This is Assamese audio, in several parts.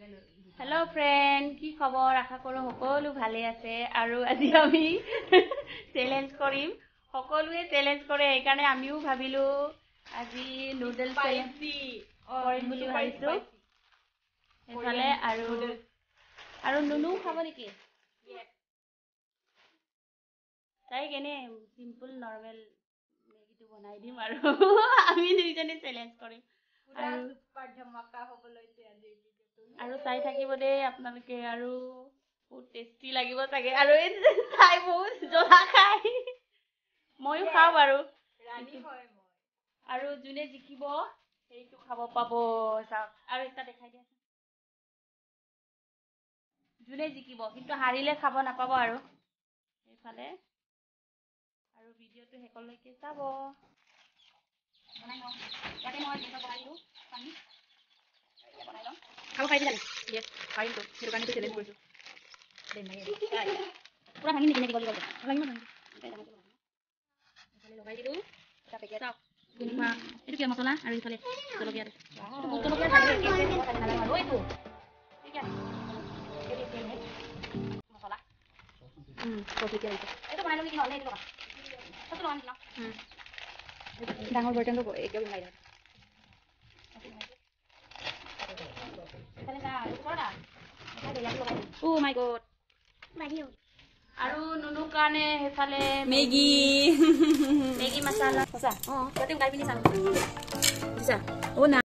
हेलो फ्रेंड की खबर आशा करो सकलो भाले आछे आरो আজি আমি চ্যালেঞ্জ কৰিম সকলোৱে চ্যালেঞ্জ কৰে এইকাৰণে আমিও ভাবিলো আজি নুডল চ্যালেঞ্জ কৰিম বুলি ভাবিছো এফালে আৰু নুনু খাব নেকি তাই কেনে সিম্পল নরমাল মেগিটো বনাই দিম আৰু আমি দুইজনে চ্যালেঞ্জ কৰিম পুৰা সুপাৰ ধমাকা হ'ব লৈছে আজি আৰু চাই থাকিব দে আপোনালোকে আৰু বহুত টেস্টি লাগিব চাগে আৰু এই চাই বহুত জ্বলা খাই ময়ো খাও বাৰু ৰাণী হয় মই আৰু জুনে জিকিব সেইটো খাব পাব চাওক আৰু এটা দেখাই দিয়া জুনে জিকিব কিন্তু হাৰিলে খাব নাপাব আৰু এইফালে আৰু ভিডিওটো হেকলৈকে চাব বনাই লওঁ ইয়াতে মই এটা বনাই দিওঁ পানী বনাই লওঁ খাব পাৰিবি জানি ইয়েছ পাৰিমতো সেইটো কাৰণে চ্যালেঞ্জ কৰিছো দেন নাই পুৰা ভাঙি নিকিনে দিব লাগিব লাগিব ভাঙি এইফালে লগাই দিলোঁ এটা পেকেট চাওক গুণমা এইটো কি মছলা আৰু এইফালে জলকীয়া জলকীয়া ভাজি একেবাৰে ভাজি নালাগে আৰু এইটো ঠিক আছে মছলা জলকীয়া এইটো বনাই ল'বি কি নহ'লে এইটো লগা সবটো লগা নিচিনা ডাঙৰ বৰ্তনটো একেবাৰে বনাই দিওঁ Oh my god. Aru nunu kane hefale Maggi masala. Bisa? Oh, berarti udah pilih sana. Bisa. Oh nah.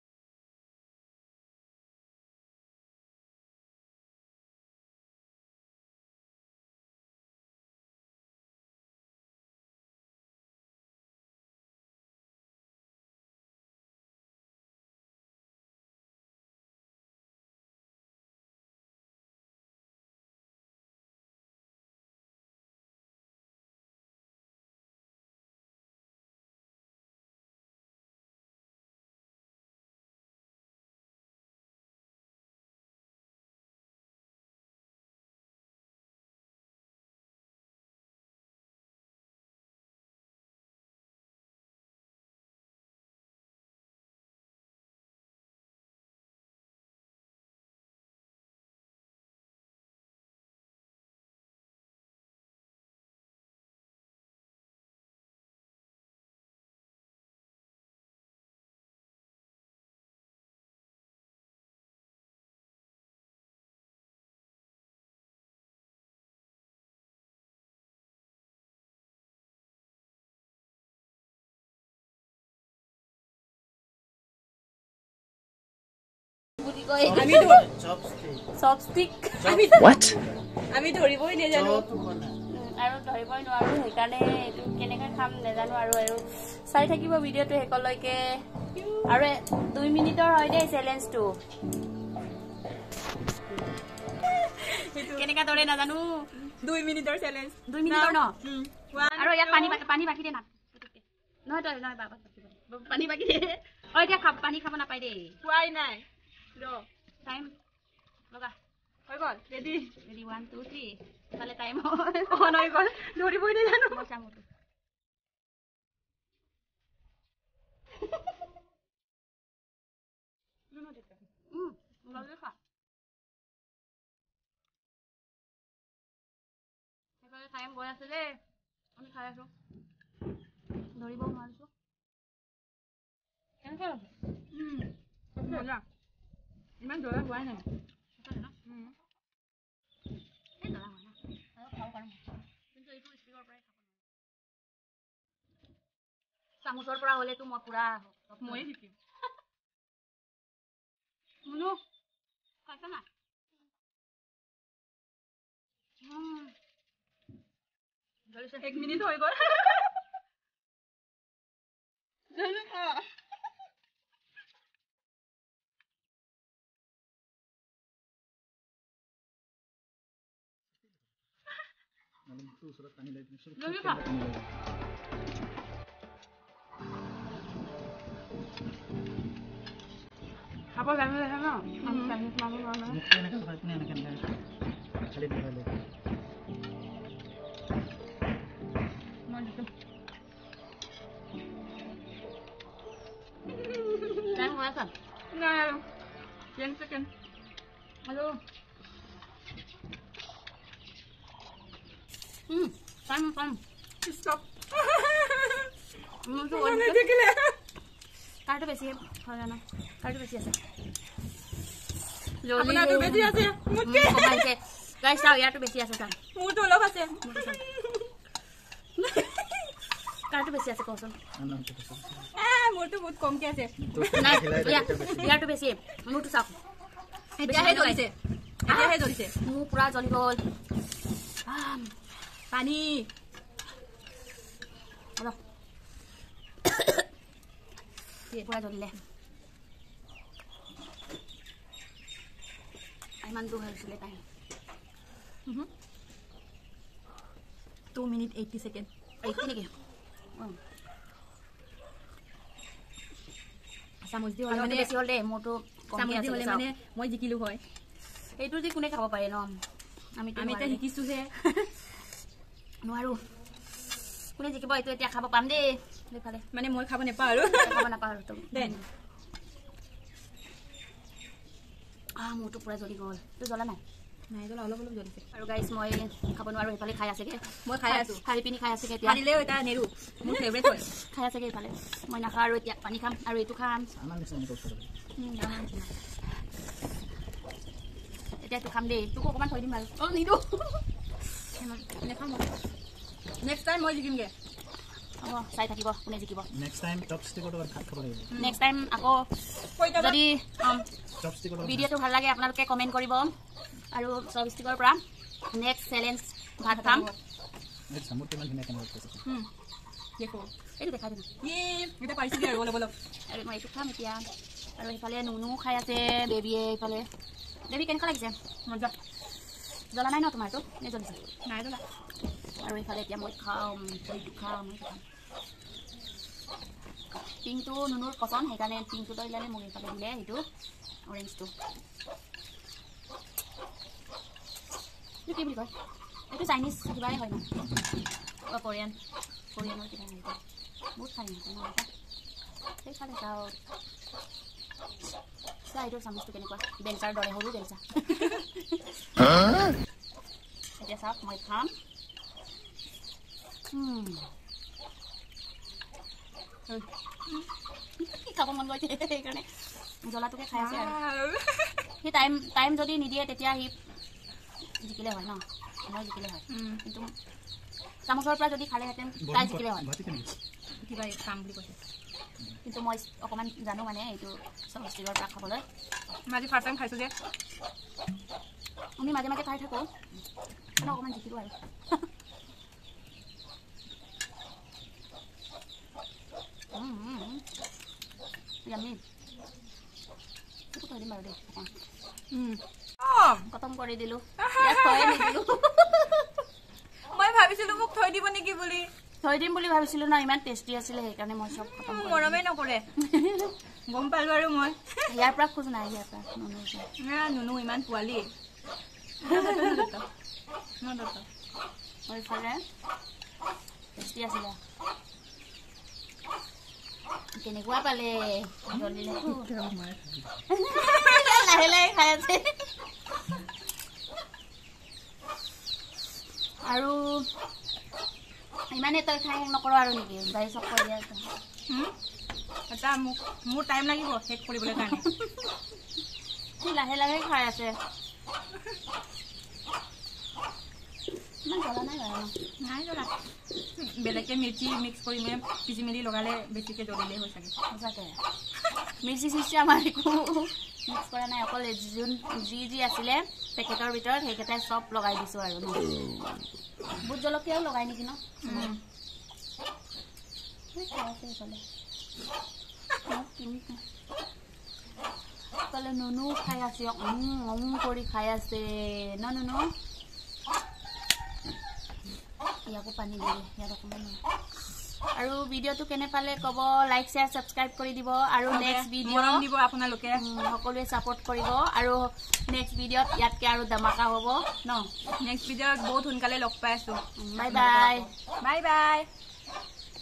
Chopstick. What? আমি ধৰিবই নেজানো আৰু ধৰিবই নোৱাৰো সেইকাৰণে এটো কেনেকৈ খাম নেজানো আৰু চাই থাকিব ভিডিওটো হেকলৈকে আৰু 2 মিনিটৰ হয় দে চ্যালেঞ্জটো কেনেকা দৰে নাজানো 2 মিনিটৰ চ্যালেঞ্জ 2 মিনিটৰ ন আৰু ইয়াত পানী বাকি দে না নহয় তই নহয় বাবা পানী বাকি দে ঐ এতিয়া খাব পানী খাব নাপাই দে খুৱাই নাই ৰ টাইম লগা হৈ গল ৰেডি 1 2 3 তালে টাইম অন হৈ গল ধৰিবই নাই জানো মজা মতো নুনো দেখা লগে খা হেকলে টাইম গৈ আছে দে আমি খাই আছো ধৰিব নোৱাৰিছো কেনেকৈ আছে মজা ইমান জ্বলা হোৱা নাই এই জ্বলা হোৱা নাই আৰু খাব পাৰোঁ কিন্তু এইটো স্পিকৰ পৰাই খাব নোৱাৰোঁ চামুচৰ পৰা হ'লেতো মই পুৰা ময়ে শিকিম মুনু খাইছা না জলদি 1 মিনিট হৈ গ'ল জলদি খা জলদি খা খাব জানো দেখা ন আমি চাইনিজ মানুহ নহয় এনেকৈ খাই পিনে এনেকৈ খালি দেখাই লৈ মই দিছো টাইম হৈ আছে নাই আৰু 10 second Aduh. Pan. Stop. Itu Mana dia gila. Kartu besi. Kalau na. Kartu besi আছে. Apna tu besi আছে. Mutke. Kemaike. Guys, tahu ya tu besi আছে kan. Mur tu log আছে. Kartu besi আছে কোসন. Mur tu বহুত কম কে আছে. না, ya tu besi. মুটো চাও. এতিয়াহে জ্বলিছে. এতিয়াহে জ্বলিছে. মু পুরা জ্বলি গল. পানী. হলো. পুরা জ্বলিলে. আইমান দু হইছিলে টাইম. 2 minutes 80 seconds. এইটি নেকি? চামুচ দি মানে বেছি হল দে মোটো চামুচ দি হলে মানে মই জিকিলো হয় এইটো যে কোনে খাব পাৰে ন আমি এটা শিকিছো হে নোৱাৰো কোনে জিকিব এইটো এতিয়া খাব পাম দে দেখালে মানে মই খাব নেপা আৰু খাব নাপাও আৰু দেন মোটো পুৰা জ্বলি গল তো জ্বলা নাই নাই জ্বলা অলপ অলপ জ্বলিছে আৰু গাইস মই খাব নোৱাৰো এফালে খাই আছে কে মই খাই আছো খাই পিনি খাই আছে কে এতিয়া খাইলেও এটা নেৰু মোৰ ফেভাৰিট হয় খাই আছে কে এফালে মই নাখা আৰু এতিয়া পানী খাম আৰু এইটো খাম এতিয়া তো খাম দে তোক অকমান থৈ দিম আৰু নিদো নেখাম নেক্সট টাইম মই জিকিমগে হ'ব চাই থাকিব কোনে জিকিব নেক্সট টাইম চপষ্টিকত ভাত খাব লাগিব নেক্সট টাইম আকৌ যদি ভিডিঅ'টো ভাল লাগে আপোনালোকে কমেন্ট কৰিব আৰু চপষ্টিকৰ পৰা নেক্সট চ্যালেঞ্জ ভাত খাম নেক্সট সামুত কিমান ধুনীয়া কেনে হৈছে দেখো এইটো দেখাই দিম এটা পাইছি আৰু অলপ অলপ আৰু মই এইটো খাম এতিয়া আৰু এইফালে নুনু খাই আছে বেবিয়ে এইফালে বেবি কেনেকুৱা লাগিছে মজা জ্বলা নাই ন তোমাৰটো নে জ্বলিছে নাই জ্বলা আৰু এইফালে এতিয়া মই খাম এইটো খাম পিংটো নুনুৰ পচন্দ সেইকাৰণে পিংটো লৈ ল'লে মোক এইফালে দিলে সেইটো অৰেঞ্জটো এইটো কি বুলি কয় এইটো চাইনিজ কিবাই হয় ন কোৰিয়ানৰ কিবা নাই বহুত খাই সেইফালে যাওঁ চা এইটো চামুচটো কেনেকুৱা বেলচাৰ দৰে সৰু বেলচা এতিয়া চাওক মই খাম খাব মন গৈছে সেইকাৰণে জ্বলাটোকে খাই আছে আৰু সি টাইম যদি নিদিয়ে তেতিয়া সি জিকিলে হয় ন মই জিকিলে হয় কিন্তু চামুচৰ পৰা যদি খালেহেঁতেন তাই জিকিলে হয় কিবা কাম বুলি কৈছে কিন্তু মই অকণমান জানো মানে এইটো চপষ্টিকৰ পৰা খাবলৈ মই আজি ফাৰ্ষ্ট টাইম খাইছোঁ যে আমি মাজে মাজে খাই থাকোঁ অকণমান জিকিলোঁ আৰু আমি থৈ দিম বাৰু দেই খতম কৰি দিলোঁ মই ভাবিছিলোঁ মোক থৈ দিব নেকি বুলি থৈ দিম বুলি ভাবিছিলোঁ ন ইমান টেষ্টি আছিলে সেইকাৰণে মই চব খতম মৰমেই নকৰে গম পালোঁ আৰু মই ইয়াৰ পৰা খোজ নাই ইয়াৰ পৰা নুনু ইমান পোৱালি ইফালে টেষ্টি আছিলে কেনেকুৱা পালে লাহে লাহে খাই আছে আৰু ইমানে তই খাই নকৰ আৰু নেকি গাড়ী চক কৰি দিয়া এটা মোৰ টাইম লাগিব শেষ কৰিবলৈ কাৰণে সি লাহে লাহে খাই আছে ইমান জ্বলা নাই বাৰু নাই জ্বলা বেলেগকে মিৰ্চি মিক্স কৰি মানে পিচি মেলি লগালে বেছিকৈ জ্বলিলে হৈ চাগে সঁচাকৈ মিৰ্চি চিৰ্চি আমাৰ একো মিক্স কৰা নাই অকল যি আছিলে পেকেটৰ ভিতৰত সেইকেইটাই চব লগাই দিছোঁ আৰু ভোট জলকীয়াও লগাই নেকি ন ইফালে নুনু খাই আছে কৰি খাই আছে ন নুনু ইয়াকো পানী দিলে ইয়াত অকণমান আৰু ভিডিঅ'টো কেনে পালে ক'ব লাইক শ্বেয়াৰ ছাবস্ক্ৰাইব কৰি দিব আৰু নেক্সট ভিডিঅ' দিব আপোনালোকে সকলোৱে ছাপোৰ্ট কৰিব আৰু নেক্সট ভিডিঅ'ত ইয়াতকৈ আৰু ধমাকা হ'ব ন নেক্সট ভিডিঅ'ত বহুত সোনকালে লগ পাই আছোঁ বাই বাই বাই বাই